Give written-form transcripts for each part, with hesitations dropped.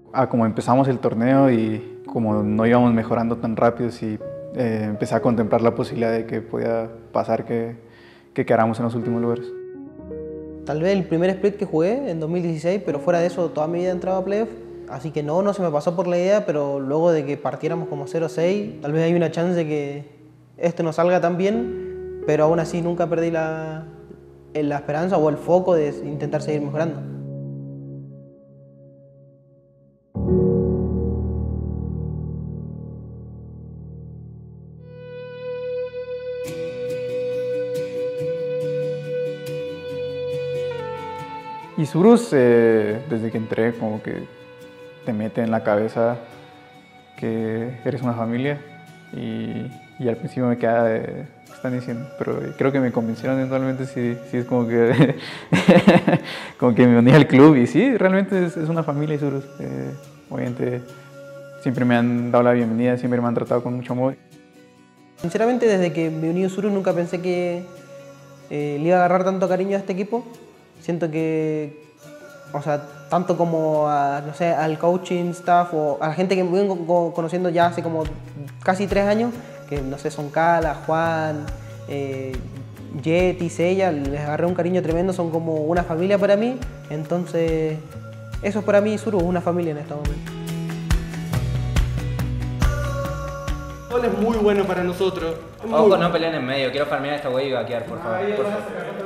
Como empezamos el torneo y como no íbamos mejorando tan rápido, sí, empecé a contemplar la posibilidad de que podía pasar que quedáramos en los últimos lugares. Tal vez el primer split que jugué en 2016, pero fuera de eso toda mi vida entraba a playoff. Así que no se me pasó por la idea, pero luego de que partiéramos como 0-6, tal vez hay una chance de que esto no salga tan bien, pero aún así nunca perdí la esperanza o el foco de intentar seguir mejorando. Isurus, desde que entré, como que te mete en la cabeza que eres una familia y al principio me queda de, ¿qué están diciendo? Pero creo que me convencieron eventualmente, sí, sí es como que, como que me uní al club y sí, realmente es una familia Isurus. Obviamente siempre me han dado la bienvenida, siempre me han tratado con mucho amor. Sinceramente, desde que me uní a Isurus nunca pensé que le iba a agarrar tanto cariño a este equipo. Siento que, o sea, tanto como a, no sé, al coaching staff o a la gente que me vengo conociendo ya hace como casi 3 años, que no sé, son Cala, Juan, Yeti, Sella, les agarré un cariño tremendo, son como una familia para mí. Entonces, eso es para mí Isurus, una familia en este momento. El es muy bueno para nosotros. Ojo, no peleen en medio. Quiero farmear esta wey y vaquear, por favor. Por favor.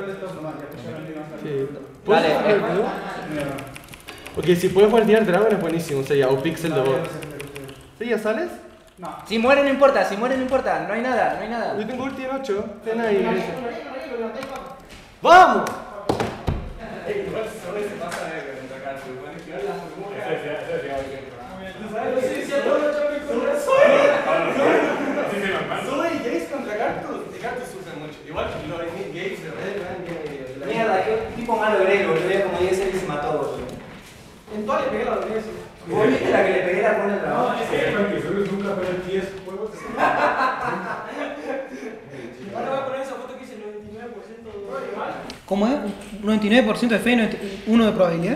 Sí. Dale, Porque si puedes jugar Tirar Dragon es buenísimo, o sea, o Pixel de bot. ¿Sí, ya sales? Si muere no importa, si muere no importa. No hay nada, no hay nada. Yo tengo ulti en 8. Ten ahí. ¡Vamos! Soy Jace contra Cactus. Cactus sufre mucho. Igual los Gates de Red. Mierda, qué tipo malo grego. Yo veía como 10 y se mató, boludo. En todas le pegué la doblez. ¿Vos viste la que le pegué la pone el trabajo? No, es que solo nunca fue el 10 juegos. Ahora voy a poner esa foto que dice 99% de... ¿Cómo es? ¿99% de fe y 1 de probabilidad?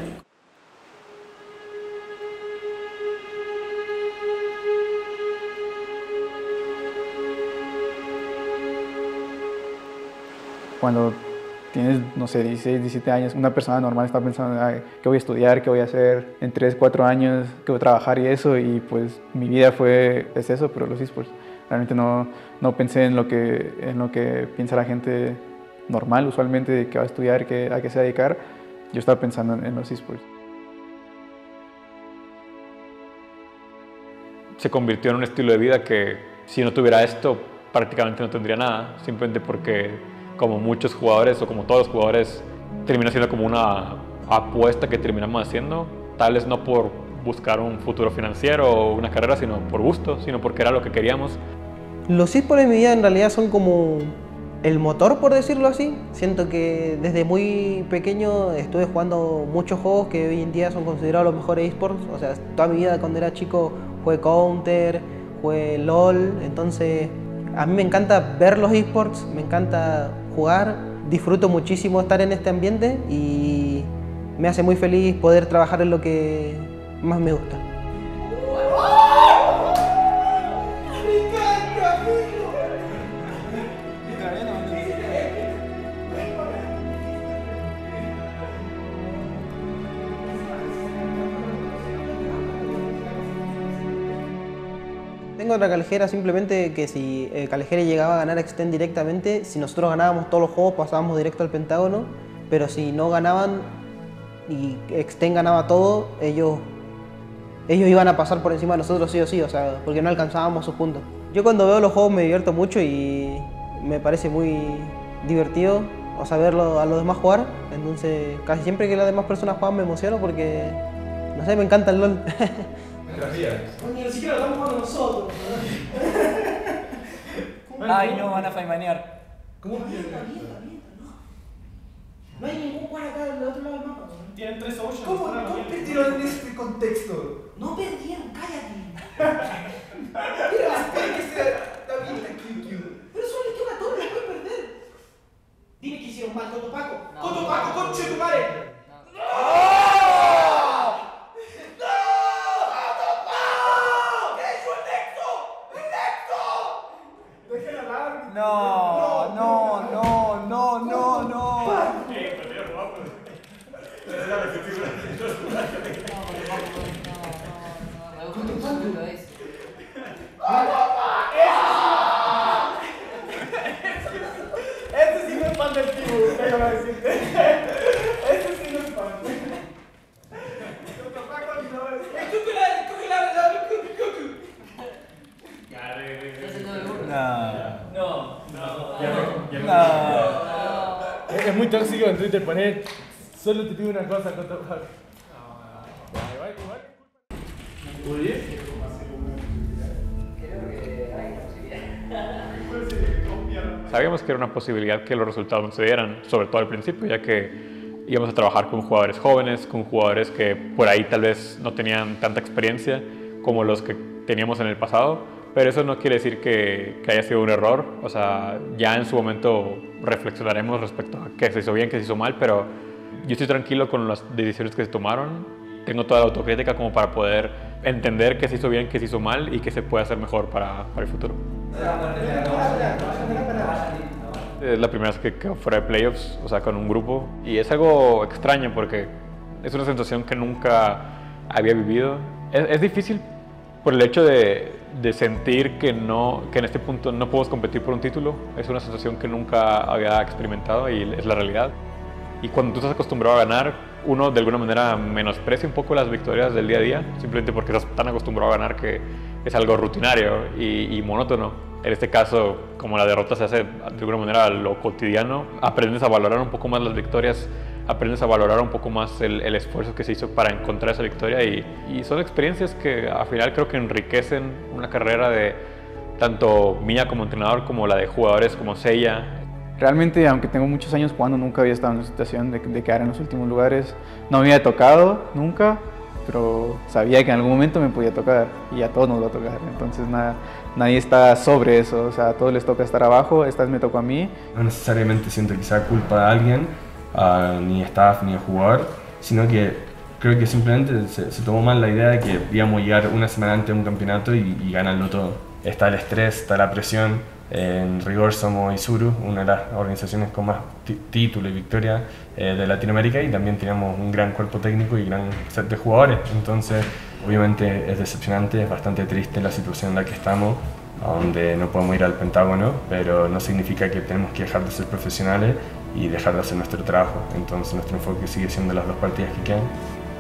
Cuando tienes, no sé, 16, 17 años, una persona normal está pensando, "Ay, ¿qué voy a estudiar? ¿Qué voy a hacer en 3, 4 años? ¿Qué voy a trabajar?" Y eso, y pues mi vida es eso, pero los esports. Realmente no pensé en lo que piensa la gente normal, usualmente, de que va a estudiar, a qué se va a dedicar. Yo estaba pensando en los esports. Se convirtió en un estilo de vida que si no tuviera esto prácticamente no tendría nada, simplemente porque como muchos jugadores o como todos los jugadores termina siendo como una apuesta que terminamos haciendo, tal vez no por buscar un futuro financiero o una carrera, sino por gusto, sino porque era lo que queríamos. Los esports en mi vida en realidad son como el motor, por decirlo así. Siento que desde muy pequeño estuve jugando muchos juegos que hoy en día son considerados los mejores esports. O sea, toda mi vida cuando era chico jugué Counter, jugué LOL. Entonces, a mí me encanta ver los esports, me encanta jugar. Disfruto muchísimo estar en este ambiente y me hace muy feliz poder trabajar en lo que más me gusta. Tengo otra Calejera simplemente que si Calejera llegaba a ganar Extend directamente, si nosotros ganábamos todos los juegos pasábamos directo al Pentágono, pero si no ganaban y Extend ganaba todo, ellos iban a pasar por encima de nosotros sí o sí, o sea, porque no alcanzábamos sus puntos. Yo cuando veo los juegos me divierto mucho y me parece muy divertido, o sea, verlo a los demás jugar, entonces casi siempre que las demás personas juegan me emociono porque, no sé, me encanta el LOL. Ni siquiera lo estamos jugando nosotros. Ay, no, van a faimanear. ¿Cómo? No hay ningún jugador acá del otro lado del mapa. Tienen 3 oceans. ¿Cómo perdieron en este contexto? No perdieron, cállate. Mira las pegas que David QQ. Pero solo le queda todo, les puede perder. Dime que hicieron mal, Cotopaco. No, Cotopaco, conche tu madre. No. fan del Tibu, déjame decirte. Ese sí no es fan. Tu papá cuando... Cucu. Es muy tóxico en Twitter poner solo te pido una cosa con tu papá. Igual. Sabíamos que era una posibilidad que los resultados no se dieran, sobre todo al principio, ya que íbamos a trabajar con jugadores jóvenes, con jugadores que por ahí tal vez no tenían tanta experiencia como los que teníamos en el pasado, pero eso no quiere decir que haya sido un error. O sea, ya en su momento reflexionaremos respecto a qué se hizo bien, qué se hizo mal, pero yo estoy tranquilo con las decisiones que se tomaron. Tengo toda la autocrítica como para poder entender qué se hizo bien, qué se hizo mal y qué se puede hacer mejor para el futuro. Es la primera vez que quedo fuera de playoffs, o sea, con un grupo, y es algo extraño porque es una sensación que nunca había vivido. Es difícil por el hecho de sentir que en este punto no podemos competir por un título. Es una sensación que nunca había experimentado y es la realidad. Y cuando tú estás acostumbrado a ganar, uno de alguna manera menosprecia un poco las victorias del día a día, simplemente porque estás tan acostumbrado a ganar que es algo rutinario y monótono. En este caso, como la derrota se hace de alguna manera lo cotidiano, aprendes a valorar un poco más las victorias, aprendes a valorar un poco más el esfuerzo que se hizo para encontrar esa victoria y son experiencias que al final creo que enriquecen una carrera de tanto mía como entrenador como la de jugadores como Seiya. Realmente, aunque tengo muchos años jugando, nunca había estado en una situación de quedar en los últimos lugares. No me había tocado nunca, pero sabía que en algún momento me podía tocar y a todos nos va a tocar. Entonces nadie está sobre eso, o sea, a todos les toca estar abajo, esta vez me tocó a mí. No necesariamente siento que sea culpa de alguien, ni staff ni jugador, sino que creo que simplemente se tomó mal la idea de que íbamos a llegar una semana antes de un campeonato y ganarlo todo. Está el estrés, está la presión. En rigor somos Isuru, una de las organizaciones con más títulos y victorias de Latinoamérica, y también tenemos un gran cuerpo técnico y gran set de jugadores. Entonces, obviamente es decepcionante, es bastante triste la situación en la que estamos, donde no podemos ir al Pentágono, pero no significa que tenemos que dejar de ser profesionales y dejar de hacer nuestro trabajo. Entonces nuestro enfoque sigue siendo las 2 partidas que quedan.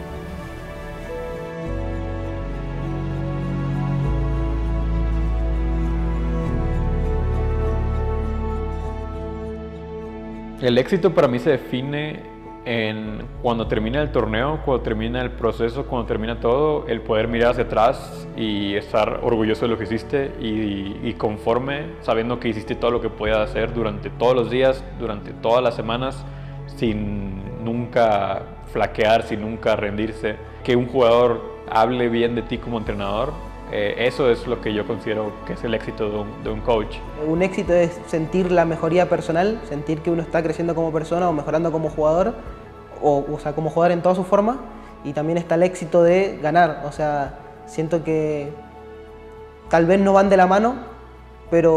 El éxito para mí se define en cuando termina el torneo, cuando termina el proceso, cuando termina todo, el poder mirar hacia atrás y estar orgulloso de lo que hiciste y conforme, sabiendo que hiciste todo lo que podías hacer durante todos los días, durante todas las semanas, sin nunca flaquear, sin nunca rendirse. Que un jugador hable bien de ti como entrenador, eso es lo que yo considero que es el éxito de un coach. Un éxito es sentir la mejoría personal, sentir que uno está creciendo como persona o mejorando como jugador, o sea, como jugador en todas sus formas, y también está el éxito de ganar. O sea, siento que tal vez no van de la mano, pero...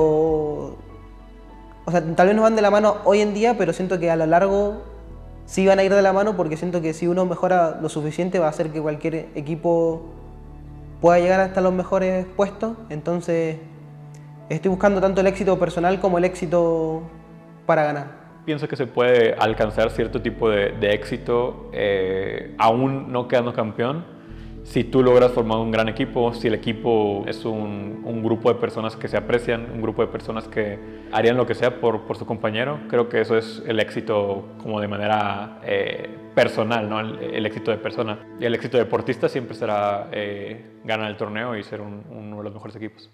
O sea, tal vez no van de la mano hoy en día, pero siento que a lo largo sí van a ir de la mano, porque siento que si uno mejora lo suficiente va a hacer que cualquier equipo pueda llegar hasta los mejores puestos. Entonces estoy buscando tanto el éxito personal como el éxito para ganar. Pienso que se puede alcanzar cierto tipo de éxito aún no quedando campeón, si tú logras formar un gran equipo, si el equipo es un grupo de personas que se aprecian, un grupo de personas que harían lo que sea por su compañero. Creo que eso es el éxito como de manera personal, ¿no? El éxito de persona. Y el éxito deportista siempre será ganar el torneo y ser uno de los mejores equipos.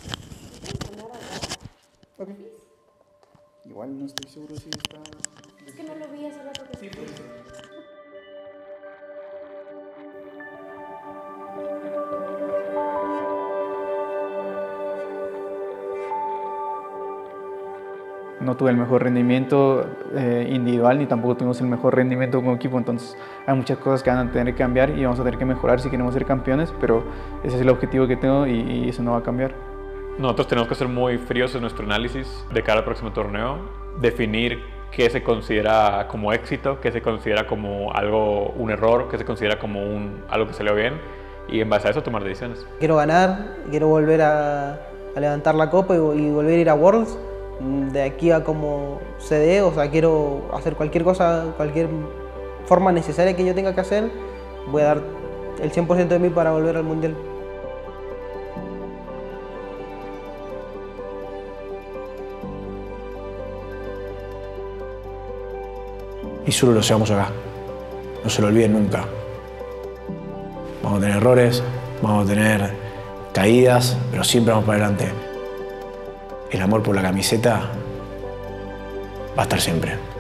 Okay. Igual no estoy seguro si está... Es que no lo vi hace rato que... Sí, No tuve el mejor rendimiento individual, ni tampoco tuvimos el mejor rendimiento como equipo, entonces hay muchas cosas que van a tener que cambiar y vamos a tener que mejorar si queremos ser campeones, pero ese es el objetivo que tengo y eso no va a cambiar. Nosotros tenemos que ser muy fríos en nuestro análisis de cara al próximo torneo, definir qué se considera como éxito, qué se considera como un error, qué se considera como algo que salió bien, y en base a eso tomar decisiones. Quiero ganar, quiero volver a levantar la copa y volver a ir a Worlds, de aquí a como se dé, o sea, quiero hacer cualquier cosa, cualquier forma necesaria que yo tenga que hacer, voy a dar el 100% de mí para volver al Mundial. Y solo lo llevamos acá. No se lo olviden nunca. Vamos a tener errores, vamos a tener caídas, pero siempre vamos para adelante. El amor por la camiseta va a estar siempre.